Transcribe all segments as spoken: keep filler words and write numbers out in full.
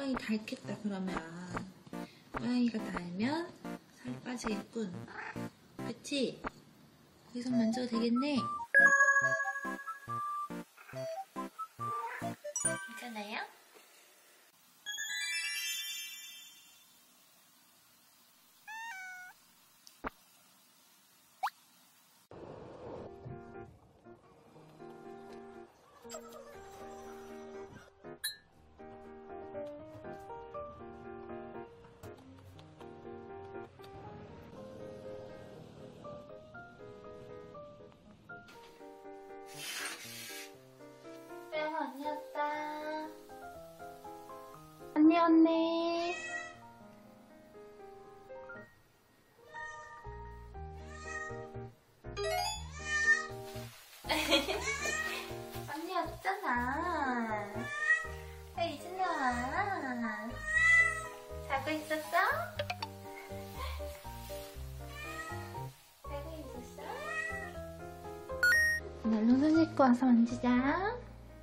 뽀양이 닳겠다. 그러면 뽀양이가 닳으면 살 빠지겠군. 그치? 계속 만져도 되겠네. 괜찮아요? 언니 왔다. 언니 언니. 언니 왔잖아. 야, 이제 나와. 자고 있었어? 자고 있었어? 얼른 손 씻고 와서 만지자.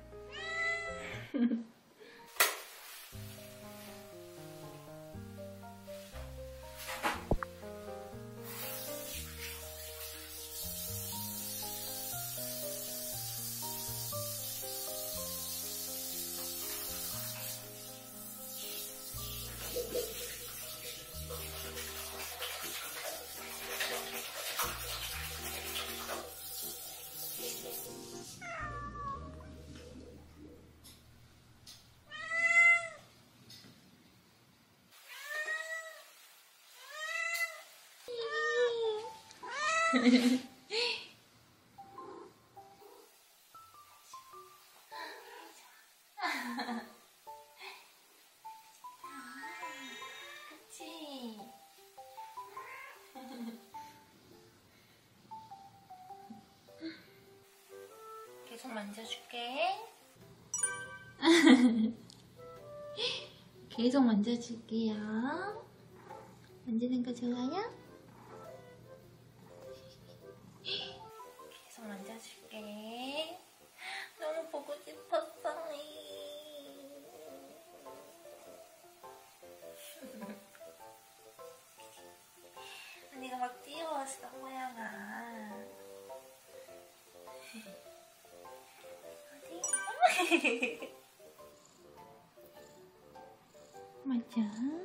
그치? 계속 만져줄게. 계속 만져줄게요. 만지는 거 좋아요? 계속 만져줄게. 너무 보고 싶었어. 언니가 막 뛰어왔어, 모양아. 어디? 맞아.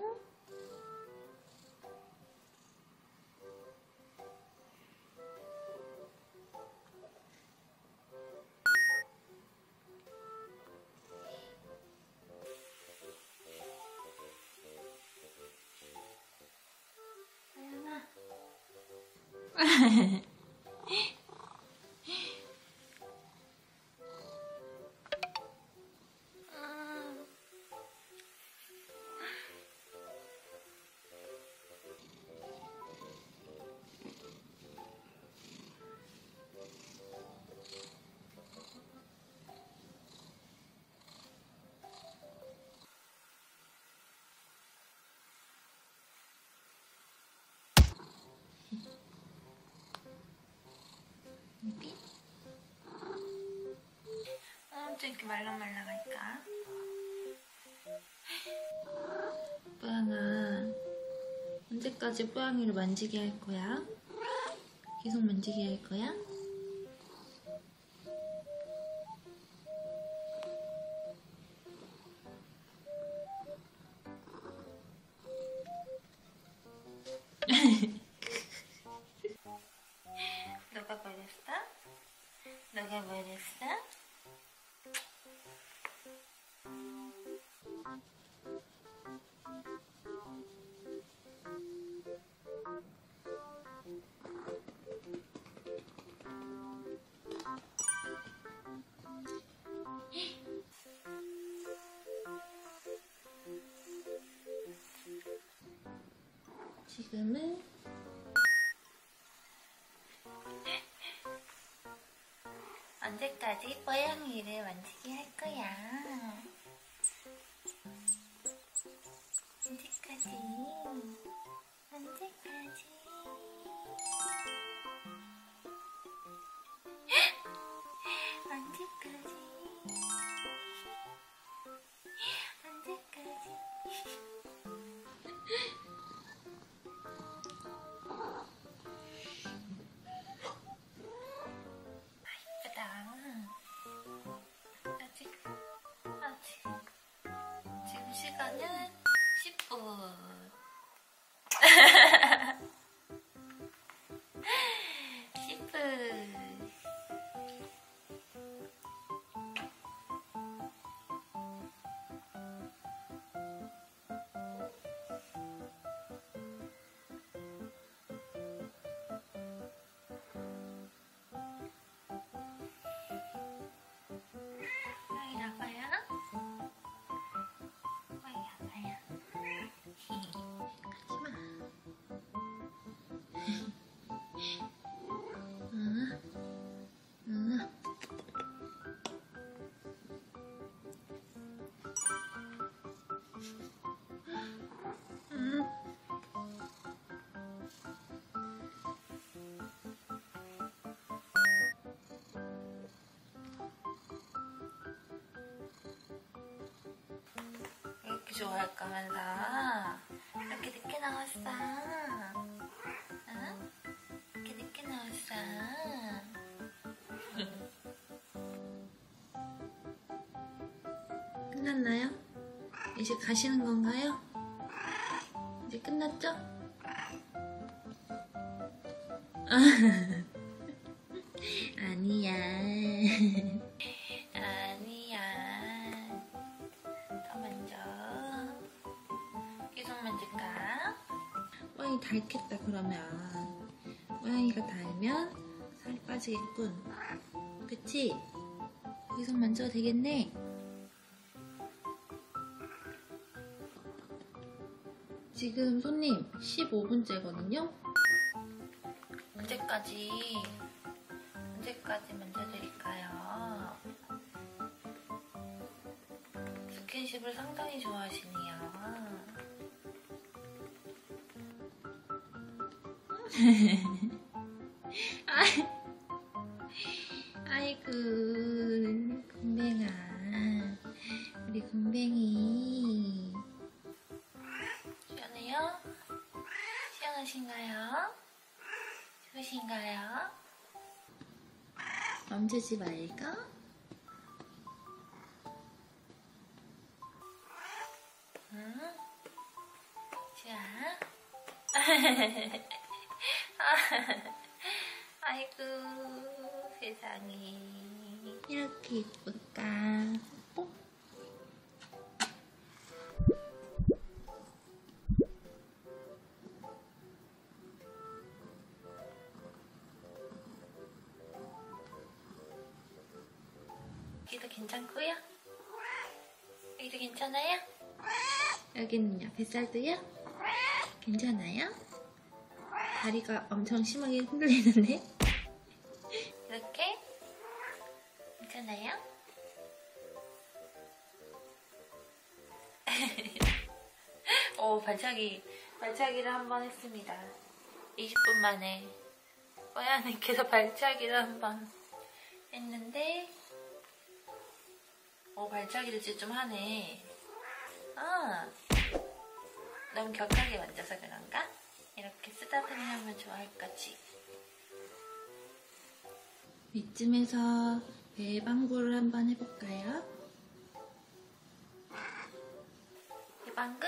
또 이렇게 말랑말랑할까? 뽀양아, 언제까지 뽀양이를 만지게 할 거야? 계속 만지게 할 거야? 너가 버렸어? 너가 버렸어? 지금은 언제까지 뽀양이를 만지게 할 거야? 언제까지? 언제까지? 언제까지? 언제까지? 시간은 십 분. 십 분. 이렇게 좋아할 거면서 이렇게 늦게 나왔어. 응? 이렇게 늦게 나왔어. 끝났나요? 이제 가시는 건가요? 이제 끝났죠? 아니야. 아니야. 더 만져. 계속 만질까? 고양이 닳겠다 그러면. 고양이가 닳으면 살이 빠지겠군. 그치? 계속 만져도 되겠네? 지금 손님 십오 분째거든요? 언제까지, 언제까지 만져드릴까요? 스킨십을 상당히 좋아하시네요. 아이고, 군뱅아. 우리 군뱅이. 시원해요? 시원하신가요? 좋으신가요? 멈추지 말고. 응? 자. 아이고, 세상에. 이렇게 이쁠까? 뽀? 여기도 괜찮고요? 여기도 괜찮아요? 여기는요? 뱃살도요? 괜찮아요? 다리가 엄청 심하게 흔들리는데? 이렇게? 괜찮아요? 오, 발차기, 발차기를 한번 했습니다. 이십 분 만에 뽀야님께서 발차기를 한번 했는데, 오, 발차기를 진짜 좀 하네. 아, 너무 격하게 만져서 그런가? 이렇게 쓰다듬이 하면 좋아할 거지. 이쯤에서 배방구를 한번 해볼까요? 배방구?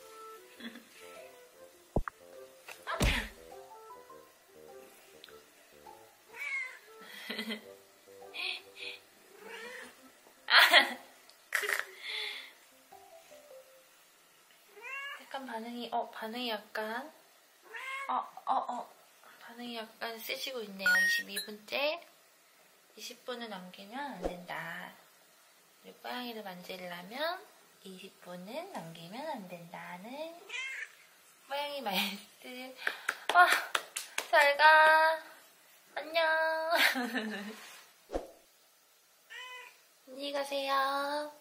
약간 반응이, 어, 반응이 약간, 어, 어, 어, 반응이 약간 세지고 있네요. 이십이 분째. 이십 분을 넘기면 안 된다. 우리 고양이를 만지려면 이십 분은 넘기면 안 된다는 고양이 말씀. 와, 잘 가. 안녕. 안녕히 가세요.